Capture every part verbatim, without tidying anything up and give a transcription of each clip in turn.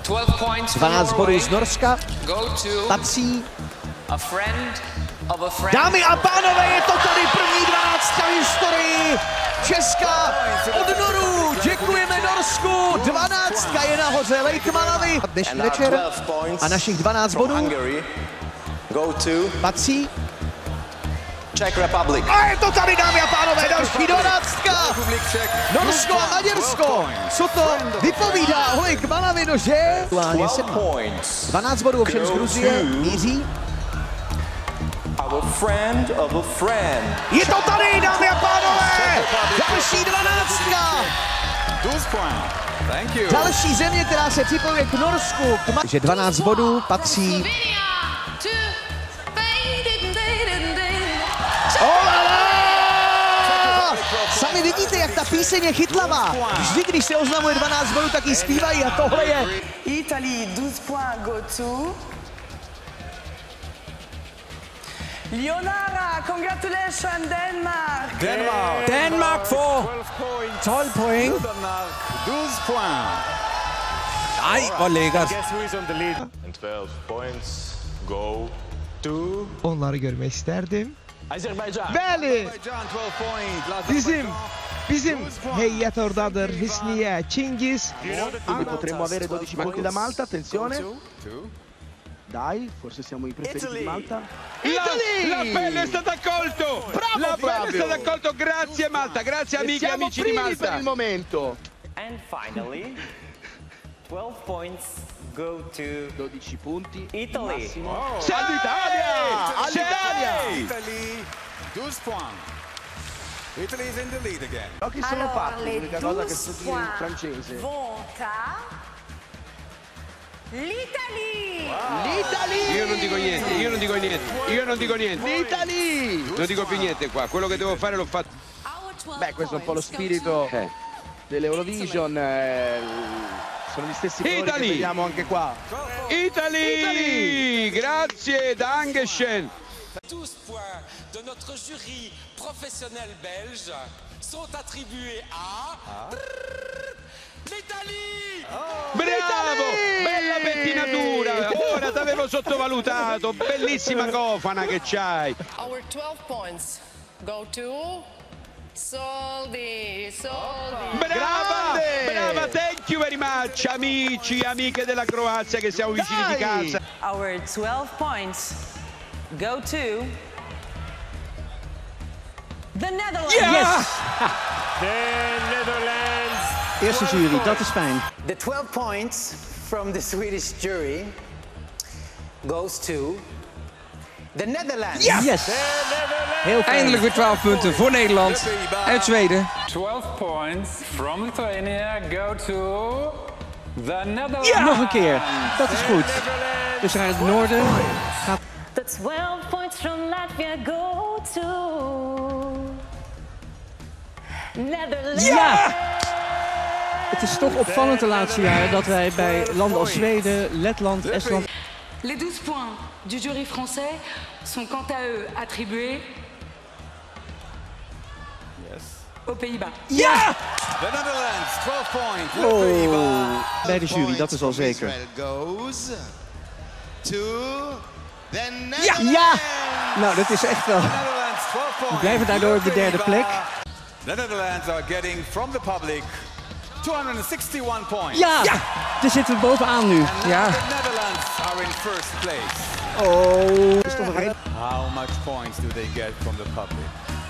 dvanáct bodů z Norska patří. Dámy a pánové, je to tady první dvanáctka v historii Česka od Norů. Děkujeme Norsku. Dvanáctka je nahoře Lake Malawi. Dnešní večer a našich dvanáct bodů patří Czech Republic. A je to tady, dámy a pánové, další dvanáctka. Norsko a Maďarsko. Co to vypovídá o Lake Malawi, no že? dvanáct bodů ovšem z Gruzie míří. Je to tady, dámy a pánové. Další dvanáctka. Další země, která se připojuje k Norsku. Že dvanáct bodů patří Sami vidíte, jak ta píseň je chytlavá. Vždy, když se oznamuje dvanáct bodů, tak ji zpívají a tohle je... Italy, douze points go to... Leonara, congratulations, Denmark! Denmark! Denmark for tolv point. douze points. Ej, hvor lækkert. twelve points go to... Onları görmek isterdim. Azerbaycan. Bəli, bizim, bizim heyet oradadır. Hüsniye, Cengiz. Quindi potremmo avere dodici punti da Malta, attenzione. Dai, forse siamo i preferiti di Malta. Italy! La pelle è stata accolto! Bravo, La pelle è stata accolto, grazie Malta, grazie amiche e amici di Malta. Per il momento. And finally, twelve points go to dodici punti. Italy. Oh. All'Italia! All'Italia! Italy, douze points. Italy is in the lead again. Occhi sono fatti, l'unica cosa che so dire in francese. Vota l'Italy! L'Italy! Io non dico niente, io non dico niente, io non dico niente. L'Italy! Non dico più niente qua, quello che devo fare l'ho fatto. Beh, questo è un po' lo spirito Eh. dell'Eurovision. Eh, sono gli stessi colori che vediamo anche qua. Italy! Italy! Grazie, Dankeschön! douze points de notre jury professionnel belge sont attribués à l'Italie! Bravo! Bella pettinatura! Ora ti avevo sottovalutato! Bellissima cofana che c'hai! Our twelve points go to Soldi, Soldi. Brava! Brava, thank you very much, amici, amiche della Croazia che siamo vicini di casa. Our twelve points go to the Netherlands. Yes! The Netherlands. Eerste jury, dat is fijn. The twelve points from the Swedish jury goes to the Netherlands. Yes! Yes. Heel fijn. Eindelijk weer twaalf punten voor Nederland uit Zweden. twelve points from Lithuania go to the Netherlands. Ja! Nog een keer. Dat is goed. Dus naar het noorden gaat... The twelve points from Latvia go to Netherlands. Ja! Het is toch opvallend de laatste jaren dat wij bij landen als Zweden, Letland, Estland... Les douze points du jury français sont quant à eux attribués aux Pays-Bas. Ja! The Netherlands, twelve points. Oh. Bij de jury, dat is al zeker. Ja! Ja! Nou, dat is echt wel... We blijven daardoor op de derde plek. The Netherlands are getting from the public two hundred sixty-one points. Ja! Ja! Daar zitten we bovenaan nu. Ja. The Netherlands are in first place. Oh. Is toch een reden? How much points do they get from the public?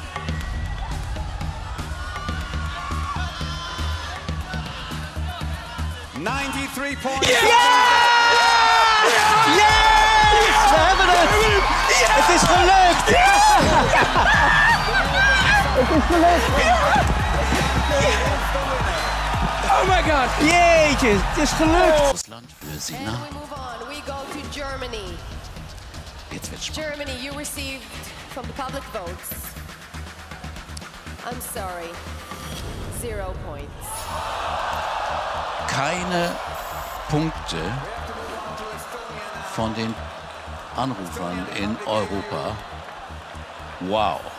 ninety-three points. Ja! Ja! We hebben het! Het is gelukt! Het is gelukt! Oh my god! Jeetje, het is gelukt! And we move on. We go to Germany. Germany, you received from the public votes. I'm sorry. Zero points. Keine Punkte von den Anrufern in Europa. Wow.